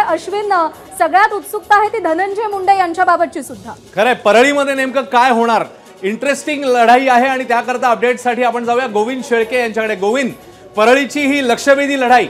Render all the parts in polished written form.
अश्विन, सगळ्यात उत्सुकता आहे ती धनंजय मुंडे यांच्याबाबतची सुद्धा। खरंय, परळीमध्ये नेमकं काय होणार, इंटरेस्टिंग लढाई आहे आणि त्याकरता अपडेटसाठी आपण जाऊया गोविंद शेळके यांच्याकडे। गोविंद, परळीची ही लक्षवेधी लढाई।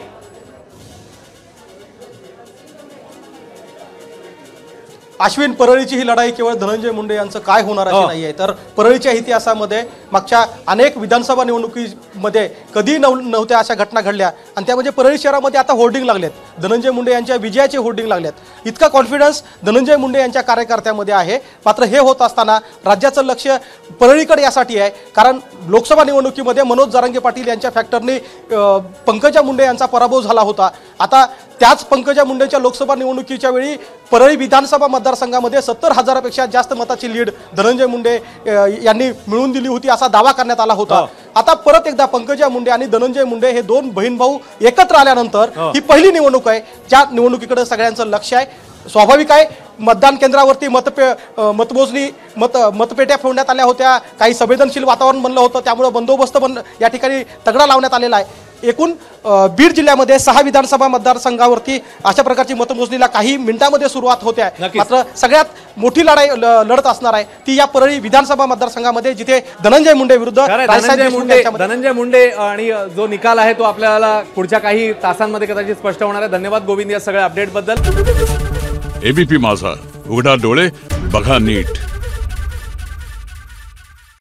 अश्विन, परळीची ही लढाई केवळ धनंजय मुंडे यांचं काय होणार अशी नाहीये, तर परळीच्या इतिहासामध्ये मागच्या अनेक विधानसभा निवडणुकीमध्ये कधी नव्हत्या अशा घटना घडल्या आणि त्या म्हणजे परळी शहरामध्ये आता होर्डिंग लागलेत, धनंजय मुंडे यांच्या विजयाचे होर्डिंग लागलेत। इतका कॉन्फिडन्स धनंजय मुंडे यांच्या कार्यकर्त्यामध्ये आहे। मात्र हे होत असताना राज्याचं लक्ष परळीकडे यासाठी आहे, कारण लोकसभा निवडणुकीमध्ये मनोज जरांगे पाटील यांच्या फॅक्टरनी पंकजा मुंडे यांचा पराभव झाला होता। आता त्याच पंकजा मुंडेच्या लोकसभा निवडणुकीच्या वेळी परळी विधानसभा मतदारसंघामध्ये 70,000पेक्षा जास्त मताची लीड धनंजय मुंडे यांनी मिळवून दिली होती असा दावा करण्यात आला होता। आता परत एकदा पंकजा मुंडे आणि धनंजय मुंडे हे दोन बहीण भाऊ एकत्र आल्यानंतर ही पहिली निवडणूक आहे ज्या निवडणुकीकडे सगळ्यांचं लक्ष आहे। स्वाभाविक आहे, मतदान केंद्रावरती मतपेट्या फोडण्यात आल्या होत्या, काही संवेदनशील वातावरण बनलं होतं, त्यामुळे बंदोबस्त या ठिकाणी तगडा लावण्यात आलेला आहे। एकूण बीड जिल्ह्यामध्ये 6 विधानसभा मतदारसंघावरती अशा प्रकारची मतमोजणीला काही मिनिटांमध्ये सुरुवात होते आहे। मात्र सगळ्यात मोठी लढाई लढत असणार आहे ती या परळी विधानसभा मतदारसंघामध्ये, जिथे धनंजय मुंडे विरुद्ध धनंजय मुंडे आणि जो निकाल आहे तो आपल्याला पुढच्या काही तासांमध्ये कदाचित स्पष्ट होणार आहे। धन्यवाद गोविंद या सगळ्या अपडेट बद्दल। एबीपी माझा, उघडा डोळे बघा नीट।